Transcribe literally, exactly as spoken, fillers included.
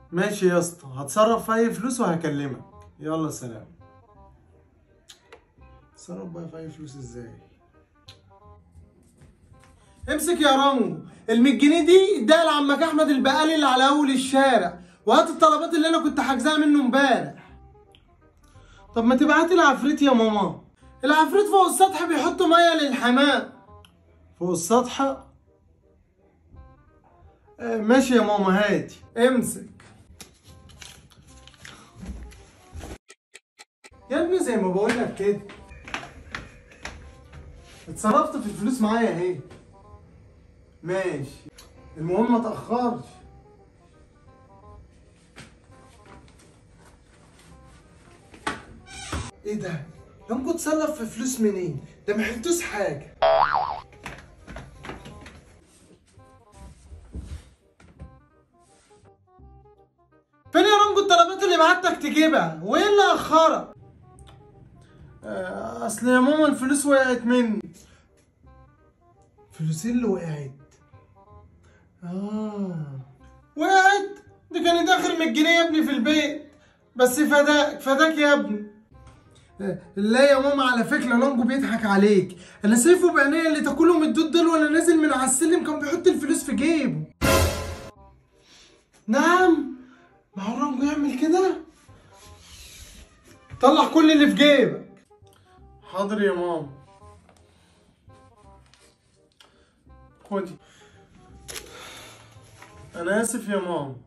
ماشي يا اسطى، هتصرف في اي فلوس وهكلمك. يلا سلام. اتصرف بقى في اي فلوس ازاي؟ امسك يا رامو، ال مية جنيه دي اديها لعمك احمد البقالي اللي على اول الشارع، وهات الطلبات اللي انا كنت حاجزاها منه امبارح. طب ما تبعتي العفريت يا ماما. العفريت فوق السطح بيحطوا ميه للحمام. فوق السطح؟ آه ماشي يا ماما، هاتي. امسك يا ابني زي ما بقول لك كده. اتصرفت في الفلوس معايا اهي. ماشي، المهم ما تاخرش. ايه ده؟ لانكو اتصرف في فلوس منين؟ ده ما حلتوش حاجه. فين يا رامبو الطلبات اللي بعتك تجيبها؟ وايه اللي اخرك؟ آه، اصل يا ماما الفلوس وقعت مني. فلوسي اللي وقعت؟ اه وقعت؟ دي كانت اخر مية جنيه يا ابني في البيت. بس فداك فداك يا ابني. لا يا ماما، على فكره لانجو بيضحك عليك. انا شايفه بعينيا اللي تاكلهم الدود دول وانا نازل من على السلم كان بيحط الفلوس في جيبه. نعم؟ ما هو رامبو يعمل كده؟ طلع كل اللي في جيبك. حاضر يا ماما. خدي. انا اسف يا ماما.